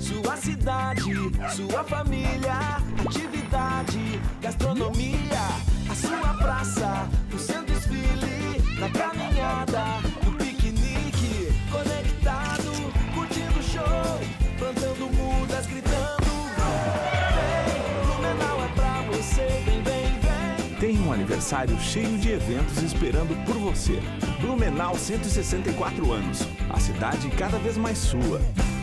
sua cidade, sua família, atividade, gastronomia, a sua praça, o seu desfile, na caminhada, no piquenique, conectado, curtindo o show, plantando mudas, gritando. Vem, Blumenau é pra você, vem, vem, vem. Tem um aniversário cheio de eventos esperando por você. Blumenau, 164 anos. A cidade cada vez mais sua.